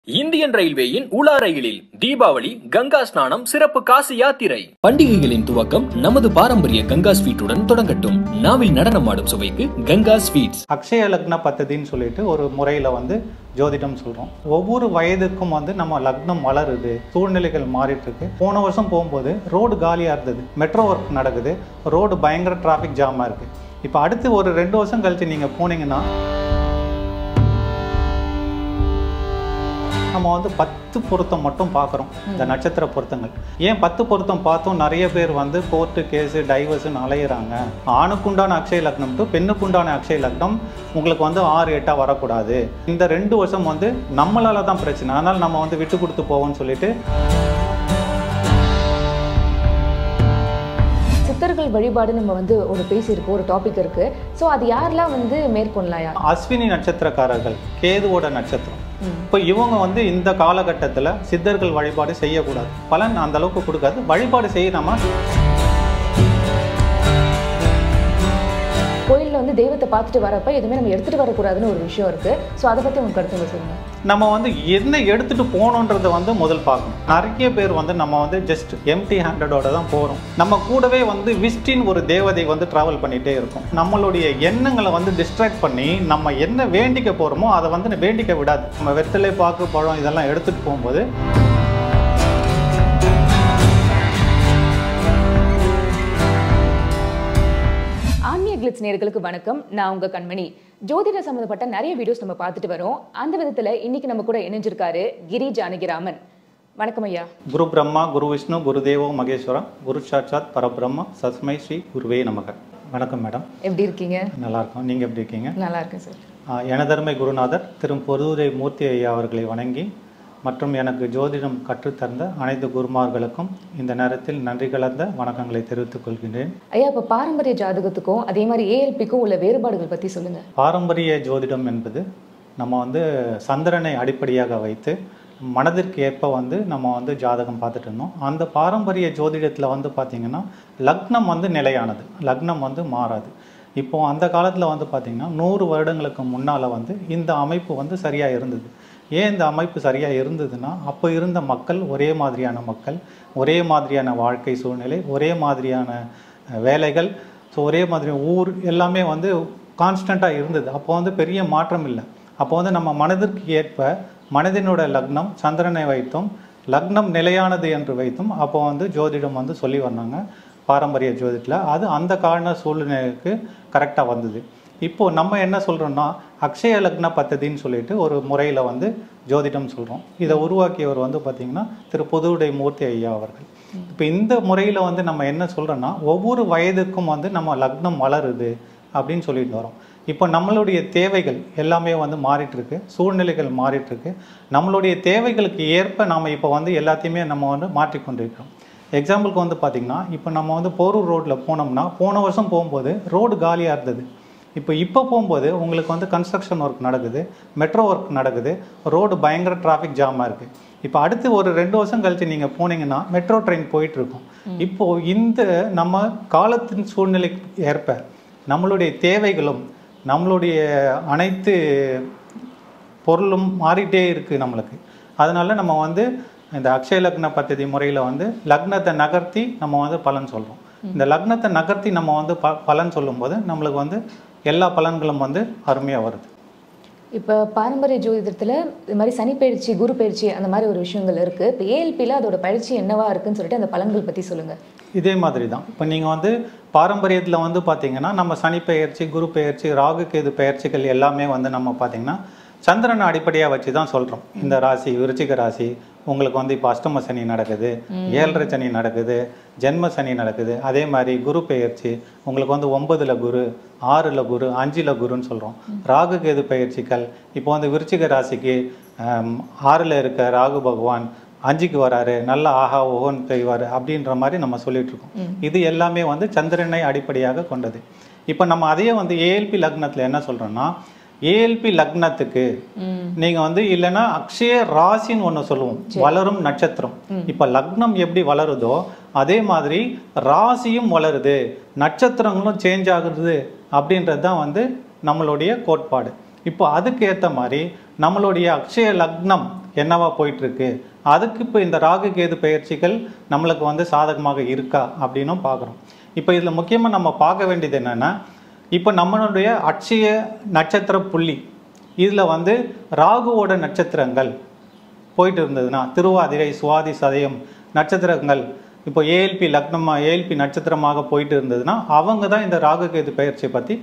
Indian ரயில்வேயின் உலா ரயிலில் தீபாவளி கங்கா ஸ்நானம் சிறப்பு காசி யாத்திரை. பண்டிகைகளின் துவக்கம் நமது பாரம்பரிய கங்கா ஸ்வீட்டுடன் தொடங்கட்டும். நாவில் நடனமாடும் சுவைக்கு கங்கா ஸ்வீட்ஸ். அக்ஷய லக்ன பத்ததின்னு சொல்லிட்டு ஒரு முறையில் ஜோதிடம் சொல்கிறோம். ஒவ்வொரு வயதுக்கும் நம்ம லக்னம் வளருது, சூழ்நிலைகள் மாறிட்டு இருக்கு. போன வருஷம் போகும்போது ரோடு காலியாக இருந்தது, மெட்ரோ ஒர்க் நடக்குது, ரோடு பயங்கர டிராஃபிக் ஜாமாக இருக்குது. இப்போ அடுத்து ஒரு 2 வருஷம் கழிச்சு நீங்கள் போனீங்கன்னா நம்ம 10 பொருத்தம் மட்டும் பார்க்குறோம். இந்த நட்சத்திர பொருத்தங்கள் ஏன் 10 பொருத்தம் பார்த்தோம்? நிறைய பேர் கோர்ட்டு கேஸு டைவர்ஸுன்னு அலையிறாங்க. ஆணுக்குண்டான அக்ஷய லக்னம் டு பெண்ணுக்குண்டான அக்ஷய லக்னம் உங்களுக்கு 6, 8 வரக்கூடாது. இந்த 2 வருஷம் நம்மளால தான் பிரச்சனை, அதனால் நம்ம விட்டு கொடுத்து போவோம்னு சொல்லிட்டு சித்தர்கள் வழிபாடு நம்ம ஒரு பேசியிருக்கோம், ஒரு டாபிக் இருக்கு. ஸோ அது யாரெல்லாம் மேற்கொள்ளலாம்? அஸ்வினி நட்சத்திரக்காரர்கள், கேதுவோட நட்சத்திரம். இப்போ இவங்க இந்த காலகட்டத்தில் சித்தர்கள் வழிபாடு செய்யக்கூடாது, பலன் அந்த அளவுக்கு கொடுக்காது. வழிபாடு செய்யணுமா? கோயிலில் தெய்வத்தை பார்த்துட்டு வரப்ப எதுவுமே நம்ம எடுத்துகிட்டு வரக்கூடாதுன்னு ஒரு விஷயம் இருக்குது. ஸோ அதை பற்றி உங்களுக்கு கருத்து சொல்லுங்கள். நம்ம என்ன எடுத்துகிட்டு போகணுன்றதை முதல் பார்க்கணும். நிறைய பேர் நம்ம ஜஸ்ட் எம்டி ஹேண்டடோட தான் போகிறோம். நம்ம கூடவே விஸ்டின் ஒரு தேவதை ட்ராவல் பண்ணிகிட்டே இருக்கும். நம்மளுடைய எண்ணங்களை டிஸ்ட்ராக்ட் பண்ணி நம்ம என்ன வேண்டிக்க போகிறோமோ அதை வேண்டிக்க விடாது. நம்ம வெத்தலை, பாக்கு, பழம் இதெல்லாம் எடுத்துகிட்டு போகும்போது கிளிட்ஸ் நேயர்களுக்கு வணக்கம். நான் உங்க கண்மணி. ஜோதிட சம்பந்தப்பட்ட நிறைய வீடியோஸ் நம்ம பார்த்துட்டு வரோம். அந்த விதத்துல இன்னைக்கு நம்ம கூட இணைஞ்சிருக்காரு கிரி ஜானகிராமன். வணக்கம் ஐயா. குரு பிரம்மா, குரு விஷ்ணு, குரு தேவோ மகேஸ்வரா, குரு சாட்சாத் பரபிரம்மா, சஸ்மை ஸ்ரீ குருவே நமக. வணக்கம் மேடம். எப்படி இருக்கீங்க? நல்லா இருக்கோம். நீங்க எப்படி இருக்கீங்க? நல்லா இருக்கேன் சார். எனதருமை குருநாதர் பொருதுரை மூர்த்தி ஐயா அவர்களை வணங்கி மற்றும் எனக்கு ஜோதிடம் கற்றுத்தந்த அனைத்து குருமார்களுக்கும் இந்த நேரத்தில் நன்றி கலந்த வணக்கங்களை தெரிவித்துக் கொள்கின்றேன். ஐயா, இப்போ பாரம்பரிய ஜாதகத்துக்கும் அதே மாதிரி ALPக்கும் உள்ள வேறுபாடுகள் பற்றி சொல்லுங்கள். பாரம்பரிய ஜோதிடம் என்பது நம்ம சந்திரனை அடிப்படையாக வைத்து மனதிற்கு ஏற்ப நம்ம ஜாதகம் பார்த்துட்டு இருந்தோம். அந்த பாரம்பரிய ஜோதிடத்தில் பார்த்திங்கன்னா லக்னம் நிலையானது, லக்னம் மாறாது. இப்போது அந்த காலத்தில் பார்த்திங்கன்னா 100 வருடங்களுக்கு முன்னால் இந்த அமைப்பு சரியாக இருந்தது. ஏன் இந்த அமைப்பு சரியாக இருந்ததுன்னா, அப்போ இருந்த மக்கள் ஒரே மாதிரியான மக்கள், ஒரே மாதிரியான வாழ்க்கை சூழ்நிலை, ஒரே மாதிரியான வேலைகள், ஸோ ஒரே மாதிரி ஊர் எல்லாமே கான்ஸ்டண்ட்டாக இருந்தது. அப்போ பெரிய மாற்றம் இல்லை. அப்போ நம்ம மனதிற்கு ஏற்ப மனதினோட லக்னம் சந்திரனை வைத்தும் லக்னம் நிலையானது என்று வைத்தும் அப்போ ஜோதிடம் சொல்லி வந்தாங்க பாரம்பரிய ஜோதிடத்தில். அது அந்த கால சூழ்நிலைக்கு கரெக்டாக வந்தது. இப்போது நம்ம என்ன சொல்கிறோம்னா, அக்ஷய லக்ன பத்ததின்னு சொல்லிட்டு ஒரு முறையில் ஜோதிடம் சொல்கிறோம். இதை உருவாக்கியவர் பார்த்திங்கன்னா புதுவுடை மூர்த்தி ஐயா அவர்கள். இப்போ இந்த முறையில் நம்ம என்ன சொல்கிறோன்னா, ஒவ்வொரு வயதுக்கும் நம்ம லக்னம் வளருது அப்படின்னு சொல்லிட்டு வரோம். இப்போ நம்மளுடைய தேவைகள் எல்லாமே மாறிட்டுருக்கு, சூழ்நிலைகள் மாறிட்டுருக்கு. நம்மளுடைய தேவைகளுக்கு ஏற்ப நாம் இப்போ எல்லாத்தையுமே நம்ம மாற்றிக்கொண்டிருக்கிறோம். எக்ஸாம்பிளுக்கு பார்த்திங்கன்னா, இப்போ நம்ம போரூர் ரோட்டில் போனோம்னா போன வருஷம் போகும்போது ரோடு காலியாக இருந்தது. இப்போ போகும்போது உங்களுக்கு கன்ஸ்ட்ரக்ஷன் ஒர்க் நடக்குது, மெட்ரோ ஒர்க் நடக்குது, ரோடு பயங்கர டிராஃபிக் ஜாமாக இருக்குது. இப்போ அடுத்து ஒரு 2 வருஷம் கழிச்சு நீங்கள் போனீங்கன்னா மெட்ரோ ட்ரெயின் போயிட்டுருக்கும். இப்போது இந்த நம்ம காலத்தின் சூழ்நிலைக்கு ஏற்ப நம்மளுடைய தேவைகளும் நம்மளுடைய அனைத்து பொருளும் மாறிட்டே இருக்குது நம்மளுக்கு. அதனால நம்ம இந்த அக்ஷய லக்ன பத்ததி முறையில் லக்னத்தை நகர்த்தி நம்ம பலன் சொல்கிறோம். இந்த லக்னத்தை நகர்த்தி நம்ம பலன் சொல்லும்போது நம்மளுக்கு எல்லா பலன்களும் அருமையாக வருது. இப்போ பாரம்பரிய ஜோதிடத்தில் இது மாதிரி சனி பயிற்சி, குரு பயிற்சி அந்த மாதிரி ஒரு விஷயங்கள் இருக்குது. இப்போ ALPயில் அதோட பயிற்சி என்னவா இருக்குன்னு சொல்லிட்டு அந்த பலன்கள் பற்றி சொல்லுங்கள். இதே மாதிரி தான். இப்போ நீங்கள் பாரம்பரியத்தில் பார்த்தீங்கன்னா நம்ம சனி பயிற்சி, குரு பயிற்சி, ராகு கேது பயிற்சிகள் எல்லாமே நம்ம பார்த்தீங்கன்னா சந்திரனை அடிப்படையாக வச்சு தான் சொல்கிறோம். இந்த ராசி விருச்சிக ராசி உங்களுக்கு இப்போ அஷ்டம சனி நடக்குது, 7.5 சனி நடக்குது, ஜென்ம சனி நடக்குது. அதே மாதிரி குரு பெயர்ச்சி உங்களுக்கு 9ல் குரு, 6ல் குரு, 5ல் குருன்னு சொல்கிறோம். ராகு கேது பயிற்சிகள் இப்போ விருச்சிக ராசிக்கு 6ல் இருக்க ராகு பகவான் 5க்கு வராரு, நல்ல ஆஹா ஓஹோன்னு செய்வார் அப்படின்ற மாதிரி நம்ம சொல்லிட்டு இருக்கோம். இது எல்லாமே சந்திரனை அடிப்படையாக கொண்டது. இப்போ நம்ம அதையே ALP லக்னத்தில் என்ன சொல்கிறோன்னா, ALP லக்னத்துக்கு நீங்க இல்லைன்னா அக்ஷய ராசின்னு ஒன்று சொல்லுவோம், வளரும் நட்சத்திரம். இப்ப லக்னம் எப்படி வளருதோ அதே மாதிரி ராசியும் வளருது, நட்சத்திரங்களும் சேஞ்ச் ஆகுது அப்படின்றது தான் நம்மளுடைய கோட்பாடு. இப்போ அதுக்கு ஏற்ற மாதிரி நம்மளுடைய அக்ஷய லக்னம் என்னவா போயிட்டுருக்கு, அதுக்கு இப்போ இந்த ராகு கேது பெயர்ச்சிகள் நம்மளுக்கு வந்து சாதகமாக இருக்கா அப்படின்னும் பார்க்குறோம். இப்போ இதில் முக்கியமாக நம்ம பார்க்க வேண்டியது என்னென்னா, இப்போ நம்மளுடைய அட்சய நட்சத்திர புள்ளி இதில் வந்து ராகுவோட நட்சத்திரங்கள் போயிட்டு இருந்ததுன்னா, திருவாதிரை சுவாதி சதயம் நட்சத்திரங்கள் இப்போ ஏஎல்பி லக்னமாக ஏஎல்பி நட்சத்திரமாக போயிட்டு இருந்ததுன்னா அவங்க தான் இந்த ராகு கேது பெயர்ச்சியை பற்றி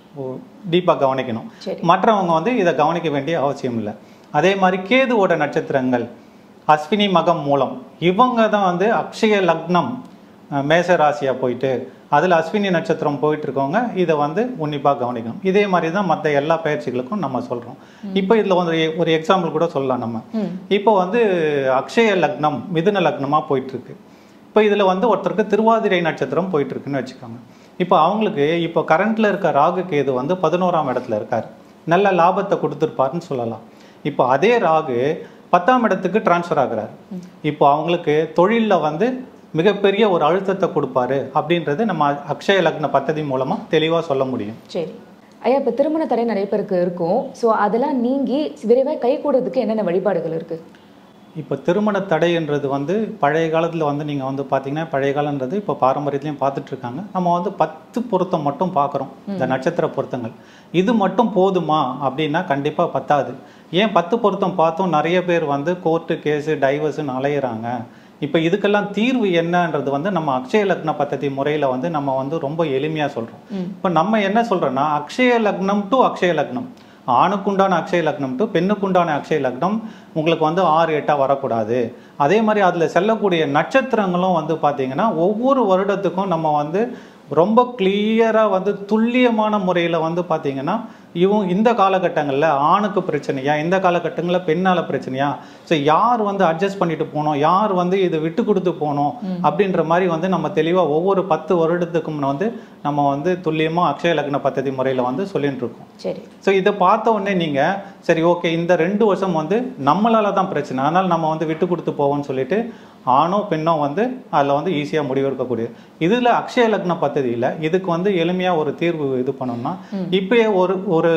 டீப்பாக கவனிக்கணும். மற்றவங்க வந்து இதை கவனிக்க வேண்டிய அவசியம் இல்லை. அதே மாதிரி கேதுவோட நட்சத்திரங்கள் அஸ்வினி மகம் மூலம் இவங்க தான் வந்து அக்ஷய லக்னம் மேச ராசியாக போயிட்டு அதில் அஸ்வினி நட்சத்திரம் போயிட்டு இருக்கவங்க இதை வந்து உன்னிப்பாக கவனிக்கணும். இதே மாதிரி தான் மற்ற எல்லா பயிற்சிகளுக்கும் நம்ம சொல்கிறோம். இப்போ இதில் வந்து ஒரு எக்ஸாம்பிள் கூட சொல்லலாம். நம்ம இப்போ வந்து அக்ஷய லக்னம் மிதுன லக்னமாக போயிட்டுருக்கு. இப்போ இதில் வந்து ஒருத்தருக்கு திருவாதிரை நட்சத்திரம் போயிட்டுருக்குன்னு வச்சுக்கோங்க. இப்போ அவங்களுக்கு இப்போ கரண்ட்டில் இருக்க ராகு கேது வந்து 11ஆம் இடத்துல இருக்கார், நல்ல லாபத்தை கொடுத்துருப்பாருன்னு சொல்லலாம். இப்போ அதே ராகு 10ஆம் இடத்துக்கு டிரான்ஸ்ஃபர் ஆகுறாரு. இப்போ அவங்களுக்கு தொழிலில் வந்து மிகப்பெரிய ஒரு அழுத்தத்தை கொடுப்பாரு அப்படின்றது நம்ம அக்ஷய லக்ன பத்ததி மூலமாக தெளிவாக சொல்ல முடியும். சரி ஐயா, இப்போ திருமண தடை நிறைய பேருக்கு இருக்கும். ஸோ அதெல்லாம் நீங்கி விரைவாக கை கூடுறதுக்கு என்னென்ன வழிபாடுகள் இருக்குது? இப்போ திருமண தடைன்றது வந்து பழைய காலத்தில் வந்து நீங்கள் வந்து பார்த்தீங்கன்னா, பழைய காலன்றது இப்போ பாரம்பரியத்துலையும் பார்த்துட்ருக்காங்க. நம்ம வந்து 10 பொருத்தம் மட்டும் பார்க்குறோம், இந்த நட்சத்திர பொருத்தங்கள். இது மட்டும் போதுமா அப்படின்னா கண்டிப்பாக பத்தாது. ஏன் 10 பொருத்தம் பார்த்தும் நிறைய பேர் வந்து கோர்ட்டு கேஸு டைவர்ஸுன்னு அலையிறாங்க. இப்போ இதுக்கெல்லாம் தீர்வு என்னன்றது வந்து நம்ம அக்ஷய லக்ன பத்ததி முறையில் வந்து நம்ம வந்து ரொம்ப எளிமையாக சொல்கிறோம். இப்போ நம்ம என்ன சொல்கிறோன்னா, அக்ஷய லக்னம் டு அக்ஷய லக்னம், ஆணுக்குண்டான அக்ஷய லக்னம் டு பெண்ணுக்குண்டான அக்ஷய லக்னம் உங்களுக்கு வந்து 6 8 வரக்கூடாது. அதே மாதிரி அதில் செல்லக்கூடிய நட்சத்திரங்களும் வந்து பார்த்திங்கன்னா ஒவ்வொரு வருடத்துக்கும் நம்ம வந்து ரொம்ப கிளியராக வந்து துல்லியமான முறையில் வந்து பார்த்திங்கன்னா இந்த காலகட்டங்களில் ஆணுக்கு பிரச்சனையா, இந்த காலகட்டங்களில் பெண்ணால் பிரச்சனையா, ஸோ யார் வந்து அட்ஜஸ்ட் பண்ணிட்டு போனோம், யார் வந்து இதை விட்டு கொடுத்து போனோம் அப்படின்ற மாதிரி வந்து நம்ம தெளிவாக ஒவ்வொரு 10 வருடத்துக்கும் வந்து நம்ம வந்து துல்லியமாக அக்ஷய லக்ன பத்ததி முறையில் வந்து சொல்லிட்டு இருக்கோம். சரி, ஸோ இதை பார்த்த உடனே நீங்கள் சரி ஓகே இந்த 2 வருஷம் வந்து நம்மளால தான் பிரச்சனை, அதனால் நம்ம வந்து விட்டு கொடுத்து போவோம்னு சொல்லிட்டு ஆணோ பெண்ணோ வந்து அதில் வந்து ஈஸியாக முடிவெடுக்கக்கூடியது. இதில் அக்ஷய லக்ன பத்ததியில் இதுக்கு வந்து எளிமையாக ஒரு தீர்வு இது பண்ணோம்னா, இப்போயே ஒரு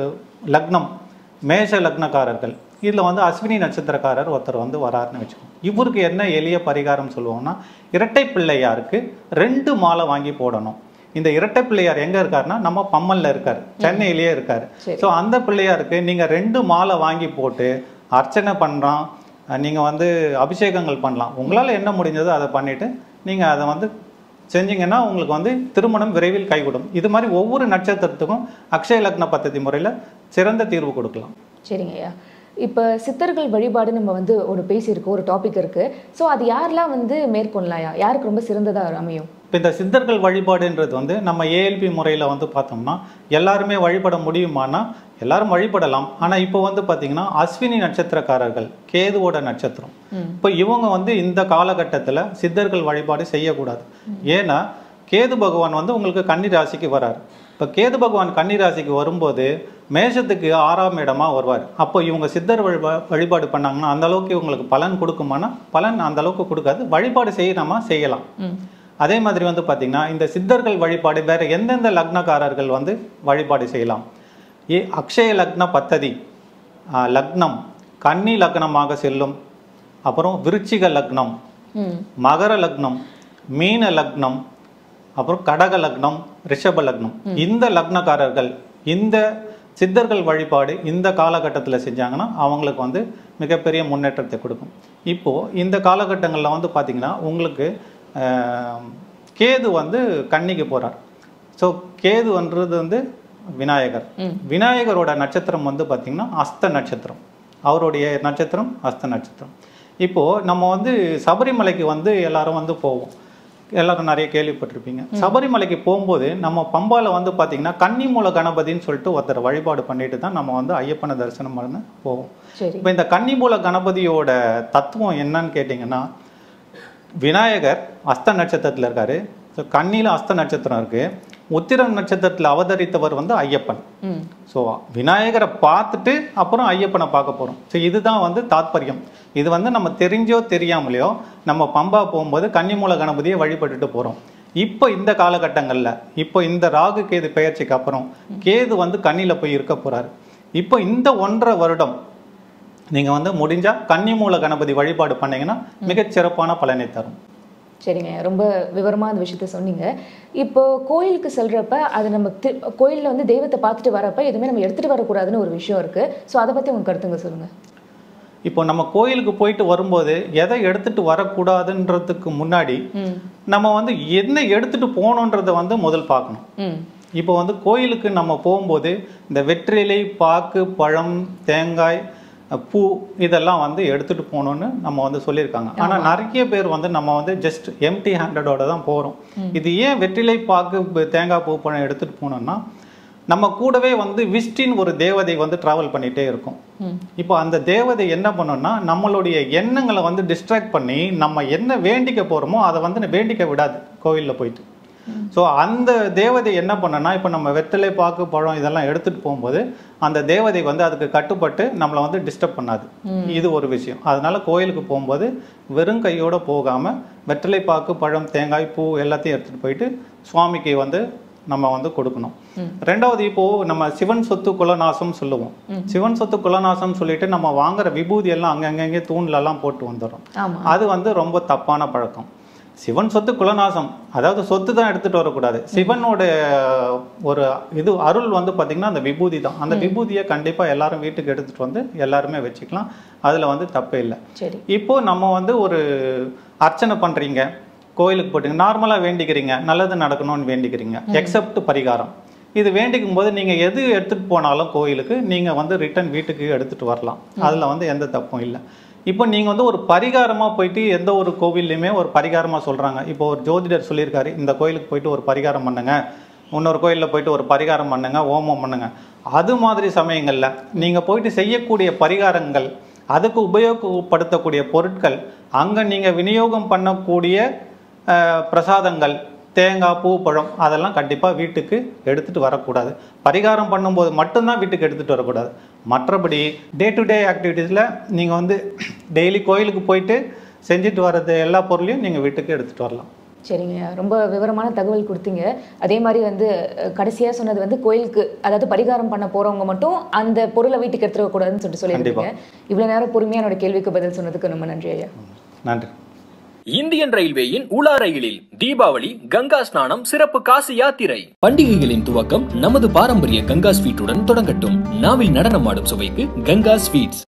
லக்னம் மேஷ லக்னக்காரர்கள் இதில் வந்து அஸ்வினி நட்சத்திரக்காரர் ஒருத்தர் வந்து வராருன்னு வச்சுக்கோங்க. இவருக்கு என்ன எளிய பரிகாரம் சொல்லுவோம்னா, இரட்டை பிள்ளையாருக்கு 2 மாலை வாங்கி போடணும். இந்த இரட்டை பிள்ளையார் எங்கே இருக்காருன்னா நம்ம பம்மல்ல இருக்கார், சென்னையிலேயே இருக்கார். ஸோ அந்த பிள்ளையாருக்கு நீங்கள் 2 மாலை வாங்கி போட்டு அர்ச்சனை பண்ணுறான், நீங்கள் வந்து அபிஷேகங்கள் பண்ணலாம். உங்களால் என்ன முடிஞ்சதோ அதை பண்ணிவிட்டு நீங்கள் அதை வந்து செஞ்சிங்கன்னா உங்களுக்கு வந்து திருமணம் விரைவில் கைகூடும். இது மாதிரி ஒவ்வொரு நட்சத்திரத்துக்கும் அக்ஷய லக்ன பத்ததி முறையில் சிறந்த தீர்வு கொடுக்கலாம். சரிங்க ஐயா, இப்போ சித்தர்கள் வழிபாடு நம்ம வந்து பேசியிருக்கோம், ஒரு டாபிக் இருக்குது. ஸோ அது யாரெல்லாம் வந்து மேற்கொள்ளலாயா, யாருக்கு ரொம்ப சிறந்ததாக அமையும்? இப்போ இந்த சித்தர்கள் வழிபாடுன்றது வந்து நம்ம ஏஎல்பி முறையில் வந்து பார்த்தோம்னா எல்லாருமே வழிபட முடியுமானா எல்லாரும் வழிபடலாம். ஆனால் இப்போ வந்து பார்த்தீங்கன்னா அஸ்வினி நட்சத்திரக்காரர்கள் கேதுவோட நட்சத்திரம், இப்போ இவங்க வந்து இந்த காலகட்டத்தில் சித்தர்கள் வழிபாடு செய்யக்கூடாது. ஏன்னா கேது பகவான் வந்து உங்களுக்கு கன்னி ராசிக்கு வராரு. இப்போ கேது பகவான் கன்னி ராசிக்கு வரும்போது மேஷத்துக்கு 6ஆம் இடமா வருவார். அப்போ இவங்க சித்தர் வழிபாடு பண்ணாங்கன்னா அந்த அளவுக்கு இவங்களுக்கு பலன் கொடுக்குமானா பலன் அந்த அளவுக்கு கொடுக்காது. வழிபாடு செய்யணுமா செய்யலாம். அதே மாதிரி வந்து பார்த்தீங்கன்னா இந்த சித்தர்கள் வழிபாடு வேற எந்தெந்த லக்னக்காரர்கள் வந்து வழிபாடு செய்யலாம்? அக்ஷய லக்ன பத்ததி லக்னம் கன்னி லக்னமாக செல்லும், அப்புறம் விருச்சிக லக்னம், மகர லக்னம், மீன லக்னம், அப்புறம் கடக லக்னம், ரிஷப லக்னம், இந்த லக்னக்காரர்கள் இந்த சித்தர்கள் வழிபாடு இந்த காலகட்டத்தில் செஞ்சாங்கன்னா அவங்களுக்கு வந்து மிகப்பெரிய முன்னேற்றத்தை கொடுக்கும். இப்போது இந்த காலகட்டங்களில் வந்து பார்த்திங்கன்னா உங்களுக்கு கேது வந்து கன்னிக்கு போகிறார். ஸோ கேதுன்றது வந்து விநாயகர், விநாயகரோட நட்சத்திரம் வந்து பார்த்திங்கன்னா அஸ்த நட்சத்திரம், அவருடைய நட்சத்திரம் அஸ்த நட்சத்திரம். இப்போது நம்ம வந்து சபரிமலைக்கு வந்து எல்லாரும் வந்து போவோம், எல்லாரும் நிறைய கேள்விப்பட்டிருப்பீங்க. சபரிமலைக்கு போகும்போது நம்ம பம்பாவில் வந்து பார்த்திங்கன்னா கன்னிமூல கணபதின்னு சொல்லிட்டு ஒருத்தர் வழிபாடு பண்ணிட்டு தான் நம்ம வந்து ஐயப்பனை தரிசனம் பண்ண போவோம். இப்போ இந்த கன்னிமூல கணபதியோட தத்துவம் என்னன்னு கேட்டிங்கன்னா, விநாயகர் அஸ்த நட்சத்திரத்தில் இருக்காரு. ஸோ கன்னியில் அஸ்த நட்சத்திரம் இருக்குது. உத்திரம் நட்சத்திரத்தில் அவதரித்தவர் வந்து ஐயப்பன். ஸோ விநாயகரை பார்த்துட்டு அப்புறம் ஐயப்பனை பார்க்க போகிறோம். ஸோ இதுதான் வந்து தாத்பரியம். இது வந்து நம்ம தெரிஞ்சோ தெரியாமலையோ நம்ம பம்பா போகும்போது கன்னிமூல கணபதியை வழிபட்டுட்டு போகிறோம். இப்போ இந்த காலகட்டங்களில் இப்போ இந்த ராகு கேது பெயர்ச்சிக்கு அப்புறம் கேது வந்து கன்னியில் போய் இருக்க போகிறாரு. இப்போ இந்த 1.5 வருடம் நீங்கள் வந்து முடிஞ்சால் கன்னிமூல கணபதி வழிபாடு பண்ணிங்கன்னா மிகச்சிறப்பான பலனை தரும். சரிங்க, ரொம்ப விவரமாக அந்த விஷயத்த சொன்னீங்க. இப்போ கோயிலுக்கு செல்றப்ப அது நம்ம கோயிலில் வந்து தெய்வத்தை பார்த்துட்டு வரப்ப எதுவுமே நம்ம எடுத்துகிட்டு வரக்கூடாதுன்னு ஒரு விஷயம் இருக்குது. ஸோ அதை பற்றி உங்கள் கருத்துங்க சொல்லுங்கள். இப்போ நம்ம கோயிலுக்கு போயிட்டு வரும்போது எதை எடுத்துட்டு வரக்கூடாதுன்றதுக்கு முன்னாடி நம்ம வந்து என்ன எடுத்துட்டு போகணுன்றத வந்து முதல் பார்க்கணும். இப்போ வந்து கோயிலுக்கு நம்ம போகும்போது இந்த வெற்றிலை, பாக்கு, பழம், தேங்காய், பூ இதெல்லாம் வந்து எடுத்துட்டு போகணும்னு நம்ம வந்து சொல்லியிருக்காங்க. ஆனால் நிறைய பேர் வந்து நம்ம வந்து ஜஸ்ட் எம்டி ஹேண்டடோட தான் போகிறோம். இது ஏன் வெற்றிலை, பாக்கு, தேங்காய், பூ, பழம் எடுத்துட்டு போனோம்னா நம்ம கூடவே வந்து விஷ்டின் ஒரு தேவதை வந்து டிராவல் பண்ணிகிட்டே இருக்கும். இப்போ அந்த தேவதை என்ன பண்ணோம்னா நம்மளுடைய எண்ணங்களை வந்து டிஸ்ட்ராக்ட் பண்ணி நம்ம என்ன வேண்டிக்க போகிறோமோ அதை வந்து வேண்டிக்க விடாது கோவிலில் போயிட்டு. ஸோ அந்த தேவதை என்ன பண்ணனா இப்போ நம்ம வெற்றிலை, பாக்கு, பழம் இதெல்லாம் எடுத்துகிட்டு போகும்போது அந்த தேவதை வந்து அதுக்கு கட்டுப்பட்டு நம்மளை வந்து டிஸ்டர்ப் பண்ணாது. இது ஒரு விஷயம். அதனால கோயிலுக்கு போகும்போது வெறும் கையோடு போகாமல் வெற்றிலை, பாக்கு, பழம், தேங்காய், பூ எல்லாத்தையும் எடுத்துகிட்டு போயிட்டு சுவாமிக்கு வந்து நம்ம வந்து கொடுக்கணும். ரெண்டாவது, இப்போ நம்ம சிவன் சொத்து குலநாசம் சொல்லுவோம். சிவன் சொத்து குலநாசம் சொல்லிட்டு நம்ம வாங்குற விபூதி எல்லாம் அங்கங்கே தூண்லெல்லாம் போட்டு வந்துடுறோம். அது வந்து ரொம்ப தப்பான பழக்கம். சிவன் சொத்து குலநாசம், அதாவது சொத்து தான் எடுத்துட்டு வரக்கூடாது. சிவனோட ஒரு இது அருள் வந்து பார்த்தீங்கன்னா அந்த விபூதி தான். அந்த விபூதியை கண்டிப்பாக எல்லாரும் வீட்டுக்கு எடுத்துட்டு வந்து எல்லாருமே வச்சுக்கலாம். அதில் வந்து தப்பே இல்லை. இப்போ நம்ம வந்து ஒரு அர்ச்சனை பண்ணுறீங்க, கோயிலுக்கு போட்டீங்க, நார்மலாக வேண்டிக்கிறீங்க, நல்லது நடக்கணும்னு வேண்டிக்கிறீங்க, எக்ஸப்ட் பரிகாரம். இது வேண்டிக்கும் போது நீங்கள் எது எடுத்துகிட்டு போனாலும் கோயிலுக்கு நீங்கள் வந்து ரிட்டன் வீட்டுக்கு எடுத்துகிட்டு வரலாம். அதில் வந்து எந்த தப்பும் இல்லை. இப்போ நீங்கள் வந்து ஒரு பரிகாரமாக போயிட்டு எந்த ஒரு கோவில்லையுமே ஒரு பரிகாரமாக சொல்கிறாங்க. இப்போ ஒரு ஜோதிடர் சொல்லியிருக்காரு, இந்த கோயிலுக்கு போயிட்டு ஒரு பரிகாரம் பண்ணுங்க, இன்னொரு கோயிலில் போயிட்டு ஒரு பரிகாரம் பண்ணுங்க, ஓமம் பண்ணுங்க. அது மாதிரி சமயங்களில் நீங்கள் போயிட்டு செய்யக்கூடிய பரிகாரங்கள், அதுக்கு உபயோகப்படுத்தக்கூடிய பொருட்கள், அங்கே நீங்கள் விநியோகம் பண்ணக்கூடிய பிரசாதங்கள், தேங்காய், பூ, பழம் அதெல்லாம் கண்டிப்பாக வீட்டுக்கு எடுத்துகிட்டு வரக்கூடாது. பரிகாரம் பண்ணும்போது மட்டும்தான் வீட்டுக்கு எடுத்துகிட்டு வரக்கூடாது. மற்றபடி டே டு டே ஆக்டிவிட்டீஸில் நீங்கள் வந்து டெய்லி கோயிலுக்கு போயிட்டு செஞ்சுட்டு வர்றது எல்லா பொருளையும் நீங்கள் வீட்டுக்கு எடுத்துகிட்டு வரலாம். சரிங்க, ரொம்ப விவரமான தகவல் கொடுத்தீங்க. அதே மாதிரி வந்து கடைசியாக சொன்னது வந்து கோயிலுக்கு, அதாவது பரிகாரம் பண்ண போகிறவங்க மட்டும் அந்த பொருளை வீட்டுக்கு எடுத்துகிட்டு வரக்கூடாதுன்னு சொல்லியிருக்கீங்க. இவ்வளோ நேரம் பொறுமையாக என்னோட கேள்விக்கு பதில் சொன்னதுக்கு ரொம்ப நன்றி ஐயா. நன்றி. இந்தியன் ரயில்வேயின் உலா ரயிலில் தீபாவளி, கங்கா ஸ்நானம், சிறப்பு காசி யாத்திரை. பண்டிகைகளின் துவக்கம் நமது பாரம்பரிய கங்கா ஸ்வீட்டுடன் தொடங்கட்டும். நாவில் நடனமாடும் சுவைக்கு கங்கா ஸ்வீட்ஸ்.